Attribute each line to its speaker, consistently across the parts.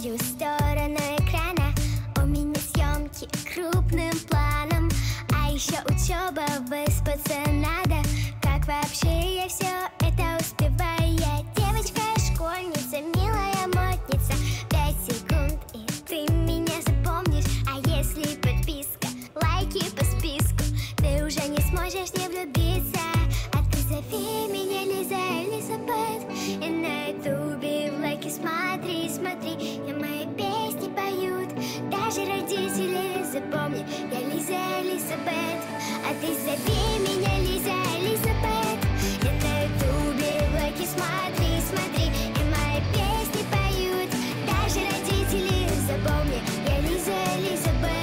Speaker 1: другую сторону экрана. У меня съемки крупным планом, а еще учеба, выспаться надо. Как вообще я все это успеваю? Я девочка-школьница, милая модница. 5 секунд, и ты меня запомнишь. А если подписка, лайки по списку, ты уже не сможешь не влюбиться. А ты зови меня Лиза, Элизабет, и на ютубе в лайки смотри, смотри. И мои песни поют даже родители. Запомни, я Лиза, Элизабет. А ты зови меня Лиза, Элизабет, и на ютубе в лайки смотри, смотри. И мои песни поют даже родители. Запомни, я Лиза, Элизабет.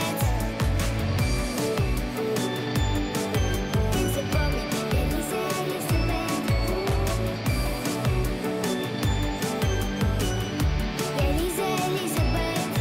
Speaker 1: Запомни, я Лиза, Элизабет. Я Лиза, Элизабет.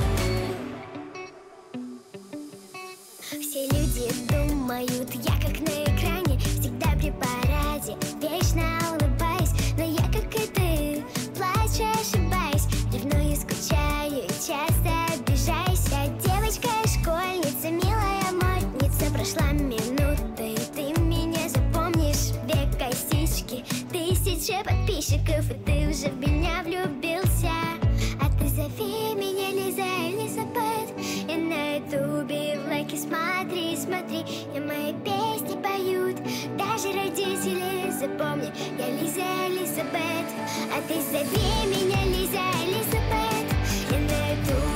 Speaker 1: Все люди думают, я как на экране, всегда при параде, вечно улыбаюсь. Но я, как и ты, плачу, ошибаюсь, ревную, скучаю и часто обижаюсь. Я девочка-школьница, милая модница. Прошла минута, и ты меня запомнишь. Век косички, 1000 подписчиков, и ты уже в меня влюбился. А ты зови меня Лиза, Элизабет, и на ютубе в лайки смотри, смотри. И мои песни поют даже родители. Запомни, я Лиза, Элизабет. А ты зови меня Лиза, Элизабет, и на ютубе